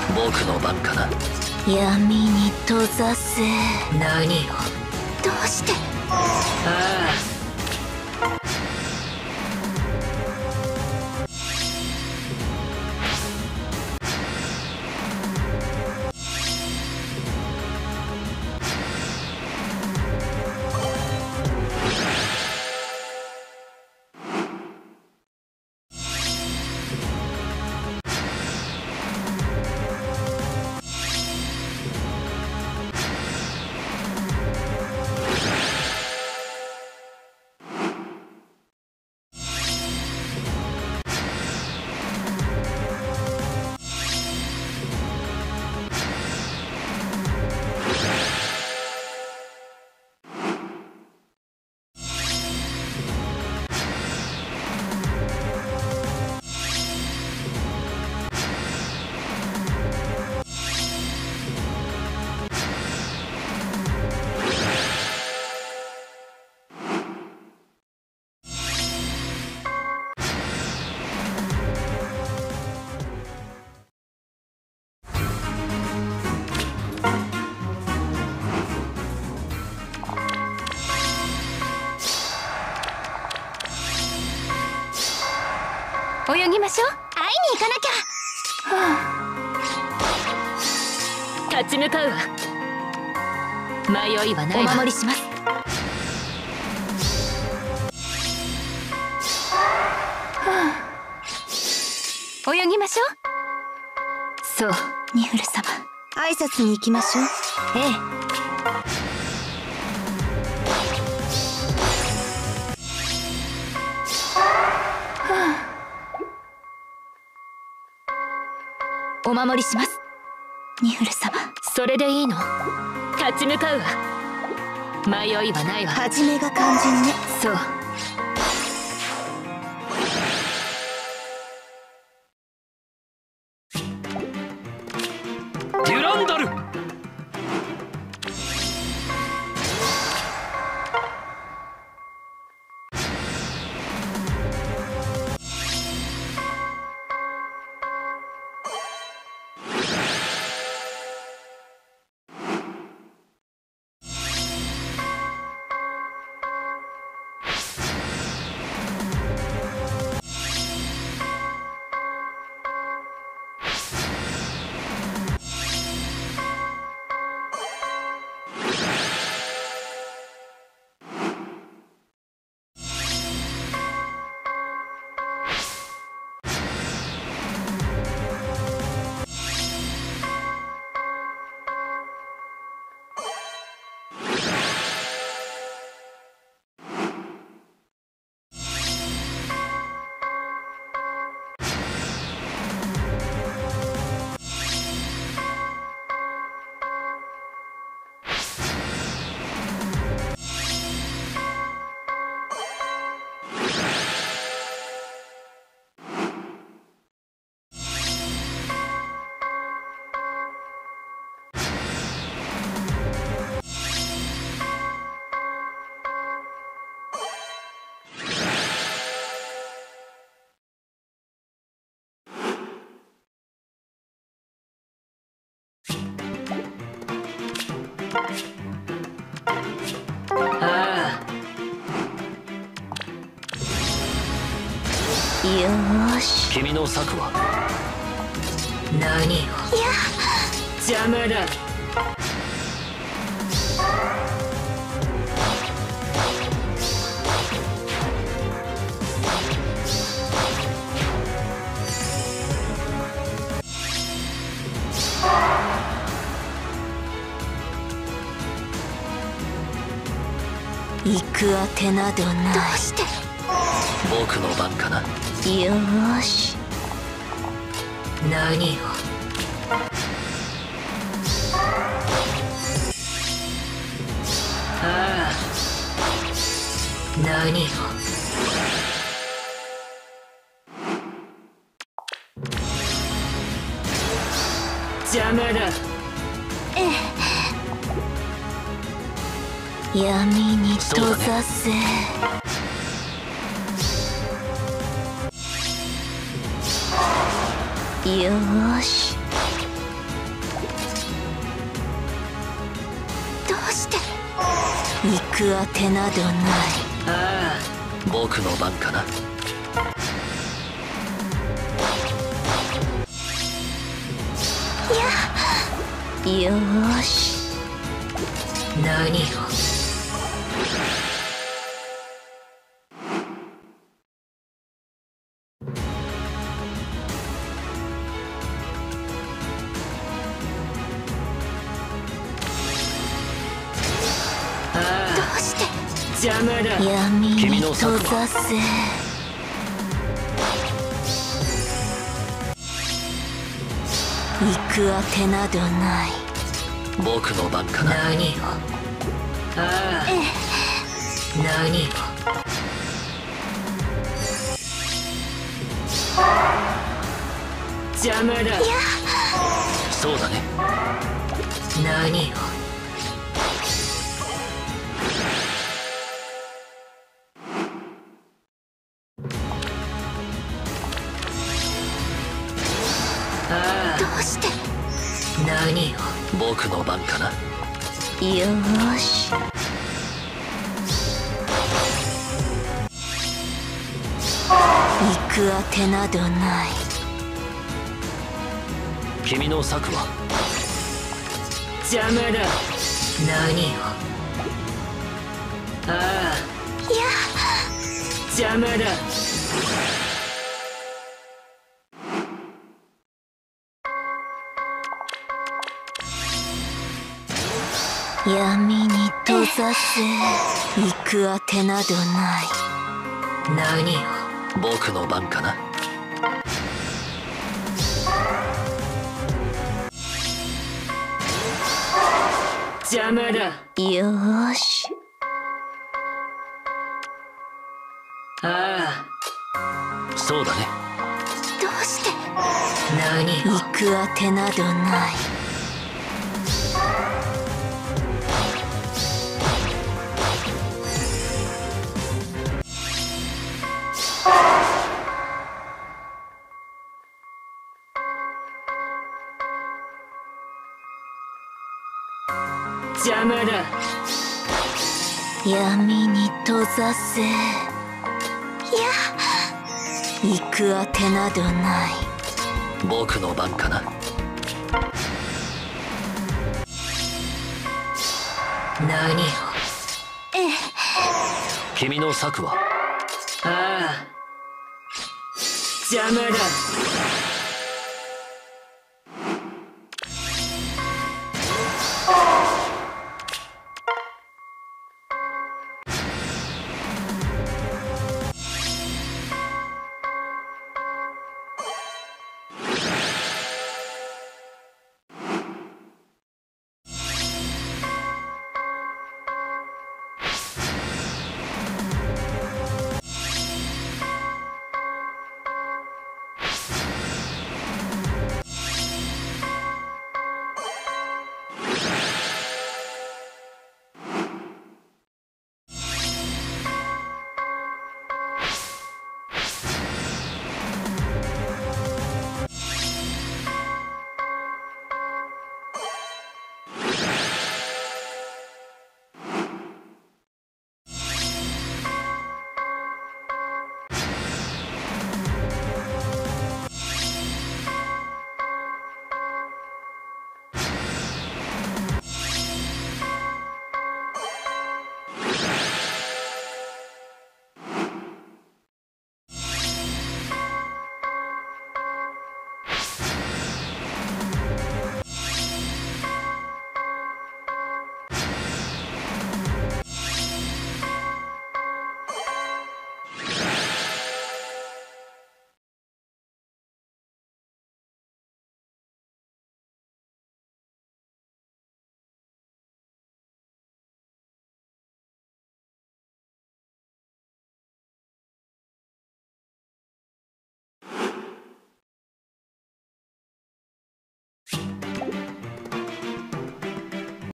僕の番かな。 闇に閉ざせ。 何よ。 どうして。 ああ。 泳ぎましょう。会いに行かなきゃ。 立ち向かうわ。迷いはないわ。 お守りします。泳ぎましょう。 そう。 ニフル様、挨拶に行きましょう。ええ。お守りします。ニフル様。 それでいいの。立ち向かうわ。迷いはないわ。 始めが肝心ね。 そう。 デュランダル。ああ。 よーし。 君の策は何よ。 いや、 邪魔だ。 行くあてなどない。どうして。 僕の番かな。 よーし。 何よ。ああ。何よ。邪魔だ。 闇に閉ざせ。よーし。 行くあてなどない。 ああ、僕の番かな。 よーし。 何を。 どうして邪魔だ。 闇に君の閉策はざせ。行くあてなどない。 僕の番かな。 何を。ああ。何を。邪魔だ。 そうだね。 何を。 どうして何を。 僕の番かな。 よーし。行くあてなどない。 君の策は。 邪魔だ。何を。ああ。邪魔だ。 闇に閉ざせ。行くあてなどない。 何を。 僕の番かな。 邪魔だ。 よーし。 ああ。 そうだね。 どうして何を。 行くあてなどない。 邪魔だ。 闇に閉ざせ。行くあてなどない。 僕の番かな。 何を。 君の策は。 ああ。邪魔だ。